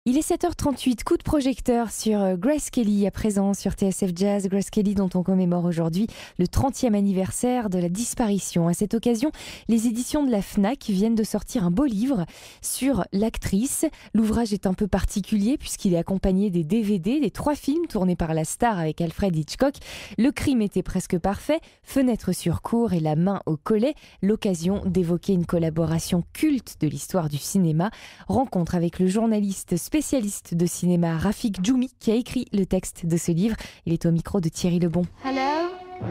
Il est 7h38, coup de projecteur sur Grace Kelly à présent sur TSF Jazz. Grace Kelly dont on commémore aujourd'hui le 30e anniversaire de la disparition. À cette occasion, les éditions de la Fnac viennent de sortir un beau livre sur l'actrice. L'ouvrage est un peu particulier puisqu'il est accompagné des DVD, des 3 films tournés par la star avec Alfred Hitchcock. Le crime était presque parfait, Fenêtre sur cour et La main au collet. L'occasion d'évoquer une collaboration culte de l'histoire du cinéma. Rencontre avec le journaliste spécialiste de cinéma Rafik Djoumi qui a écrit le texte de ce livre. Il est au micro de Thierry Lebon. Hello.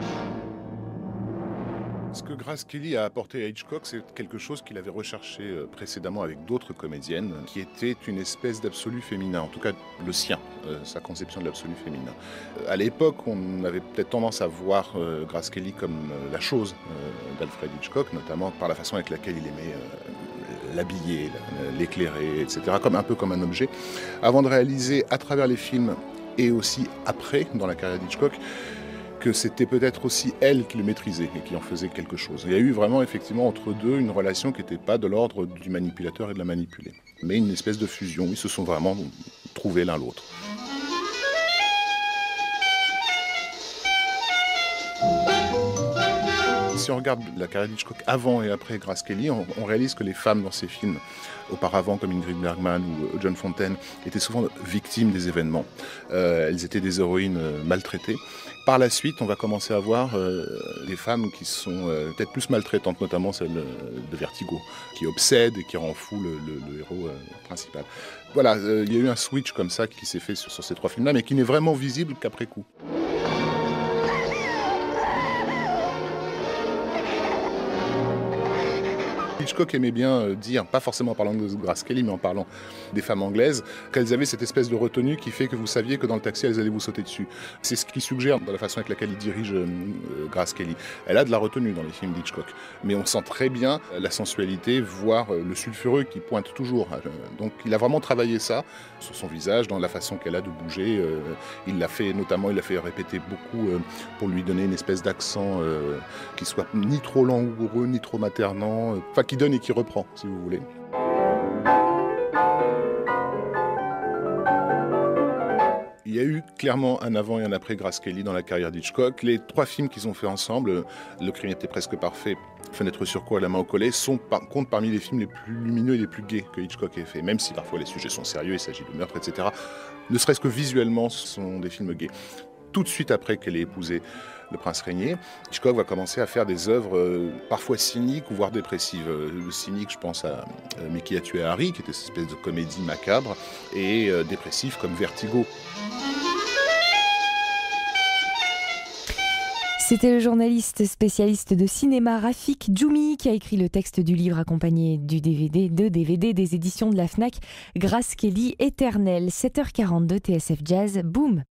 Ce que Grace Kelly a apporté à Hitchcock, c'est quelque chose qu'il avait recherché précédemment avec d'autres comédiennes, qui était une espèce d'absolu féminin, en tout cas le sien, sa conception de l'absolu féminin. À l'époque, on avait peut-être tendance à voir Grace Kelly comme la chose d'Alfred Hitchcock, notamment par la façon avec laquelle il aimait l'habiller, l'éclairer, etc., un peu comme un objet, avant de réaliser à travers les films et aussi après, dans la carrière d'Hitchcock, que c'était peut-être aussi elle qui le maîtrisait et qui en faisait quelque chose. Il y a eu vraiment effectivement entre deux une relation qui n'était pas de l'ordre du manipulateur et de la manipulée, mais une espèce de fusion. Ils se sont vraiment trouvés l'un l'autre. Si on regarde la carrière d'Hitchcock avant et après Grace Kelly, on réalise que les femmes dans ces films, auparavant comme Ingrid Bergman ou John Fontaine, étaient souvent victimes des événements. Elles étaient des héroïnes maltraitées. Par la suite, on va commencer à voir des femmes qui sont peut-être plus maltraitantes, notamment celle de Vertigo, qui obsède et qui rend fou le héros principal. Voilà, il y a eu un switch comme ça qui s'est fait sur ces 3 films-là, mais qui n'est vraiment visible qu'après coup. Hitchcock aimait bien dire, pas forcément en parlant de Grace Kelly, mais en parlant des femmes anglaises, qu'elles avaient cette espèce de retenue qui fait que vous saviez que dans le taxi, elles allaient vous sauter dessus. C'est ce qu'il suggère dans la façon avec laquelle il dirige Grace Kelly. Elle a de la retenue dans les films d'Hitchcock, mais on sent très bien la sensualité, voire le sulfureux qui pointe toujours. Donc il a vraiment travaillé ça sur son visage, dans la façon qu'elle a de bouger. Il l'a fait répéter beaucoup pour lui donner une espèce d'accent qui soit ni trop langoureux, ni trop maternant, qui donne et qui reprend, si vous voulez. Il y a eu clairement un avant et un après Grace Kelly dans la carrière d'Hitchcock. Les 3 films qu'ils ont fait ensemble, Le crime était presque parfait, Fenêtre sur cour et La main au collet, comptent parmi les films les plus lumineux et les plus gais que Hitchcock ait fait, même si parfois les sujets sont sérieux, il s'agit de meurtre, etc. Ne serait-ce que visuellement, ce sont des films gays. Tout de suite après qu'elle ait épousé le prince régnier, Hitchcock va commencer à faire des œuvres parfois cyniques ou voire dépressives. Le cynique, je pense à Mais qui a tué Harry, qui était cette espèce de comédie macabre, et dépressif comme Vertigo. C'était le journaliste spécialiste de cinéma Rafik Djoumi qui a écrit le texte du livre accompagné du DVD des éditions de la Fnac, Grace Kelly éternelle. 7h42 TSF Jazz, boum.